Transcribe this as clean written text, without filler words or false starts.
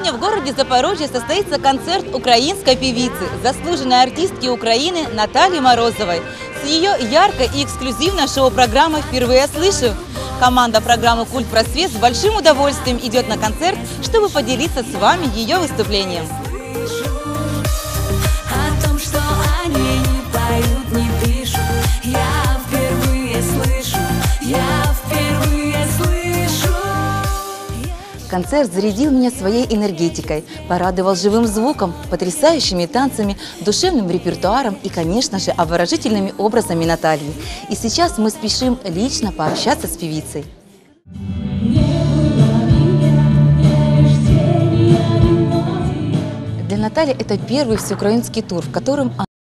Сегодня в городе Запорожье состоится концерт украинской певицы, заслуженной артистки Украины Натальи Морозовой. С ее яркой и эксклюзивной шоу-программой «Впервые я слышу». Команда программы «Культ Просвет» с большим удовольствием идет на концерт, чтобы поделиться с вами ее выступлением. Концерт зарядил меня своей энергетикой, порадовал живым звуком, потрясающими танцами, душевным репертуаром и, конечно же, обворожительными образами Натальи. И сейчас мы спешим лично пообщаться с певицей. Для Натальи это первый всеукраинский тур, в котором